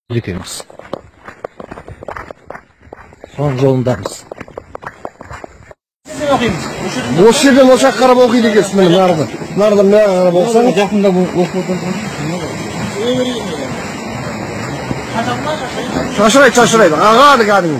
Yetemiz. Son yolundayız. Осы жерден ошақ қарап оқиды екенсің, міне нардан. Нардан мына қарап оқысаң. Жақында оқып отырған. Шашырайды, ағады кәдімгі.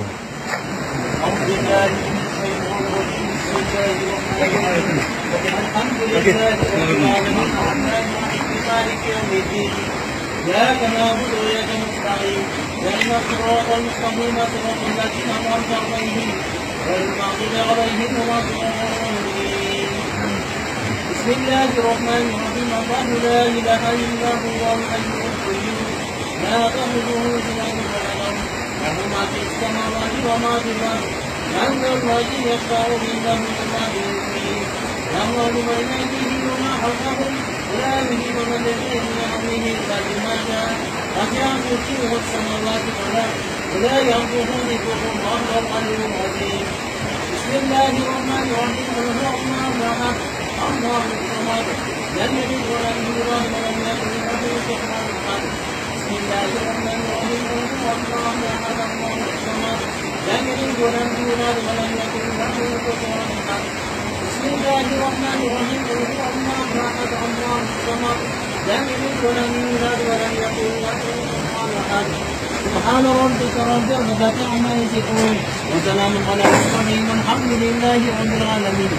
إياك نعبد وإياك نستعين اهدنا الصراط المستقيم صراط الذين أنعمت عليهم غير المغضوب عليهم ولا الضالين. بسم الله الرحمن الرحيم. الله لا إله إلا هو الحي القيوم لا تأخذه سنة ولا نوم له ما في السماوات وما في الأرض من ذا الذي يشفع عنده إلا بإذنه يعلم بين أيديهم وما خلفهم ولا يهدون من يديه بأمره إلا بما شاء وسع كرسيه السماوات والأرض ولا يؤوده حفظهما وهو العلي العظيم. بسم الله الرحمن الرحيم. قل هو الله أحد الله الصمد لم يلد ولم يولد ولم يكن له كفوا أحد. بسم الله الرحمن الرحيم. قل هو الله أحد الله الصمد لم يلد ولم يولد ولم يكن له كفوا أحد. بسم الله الرحمن الرحيم. قل هو الله احد الله الصمد لم يلد ولم يولد ولم يكن له كفوا احد. سبحان ربك رب العزة عما يصفون وسلام على المرسلين والحمد لله رب العالمين.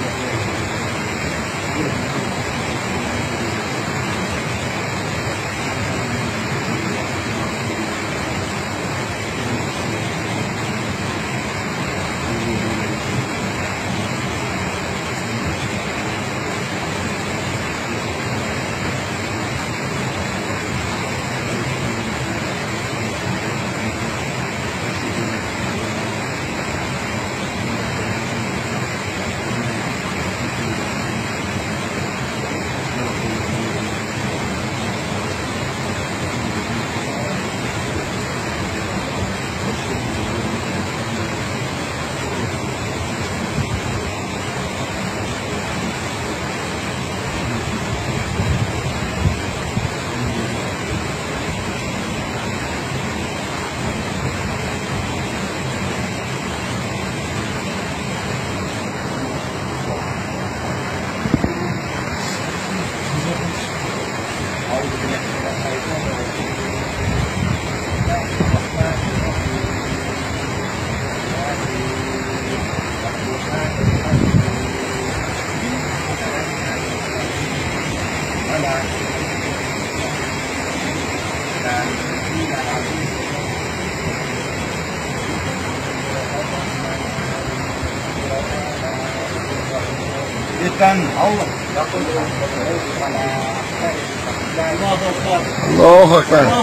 الله أكبر الله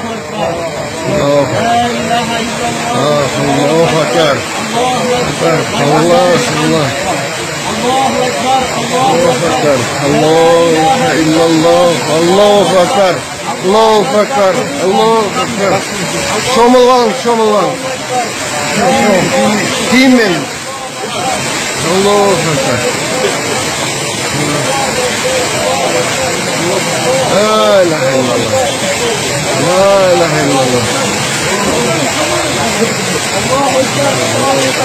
إله إلا الله الله أكبر الله أكبر الله أكبر الله إله إلا الله الله أكبر الله أكبر الله أكبر شملان ديمن الله أكبر لا إله إلا الله لا إله إلا الله الله أكبر الله أكبر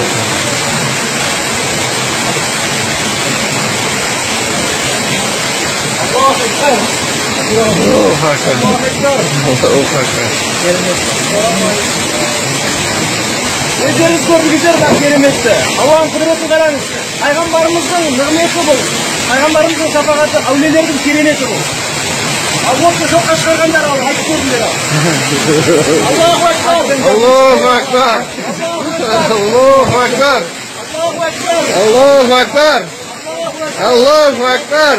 Öderiz gördükçe bak kelimesi. Allah'ın kudreti kararız. Peygamberimizin nimeti bu. Peygamberimizin şefaati, avlilerin kelimeti bu. Allah'ın çok aşkırganlar al, hadi gördüler al. Allahu Ekber. Allahu Ekber. Allahu Ekber. Allahu Ekber. Allahu Ekber.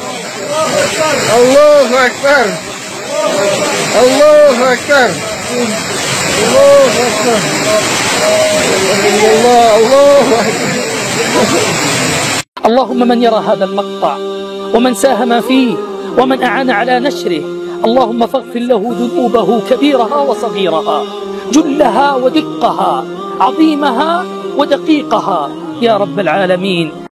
Allahu Ekber. Allahu Ekber. الله أكبر الله أكبر. اللهم من يرى هذا المقطع ومن ساهم فيه ومن أعان على نشره اللهم فاغفر له ذنوبه كبيرها وصغيرها جلها ودقها عظيمها ودقيقها يا رب العالمين.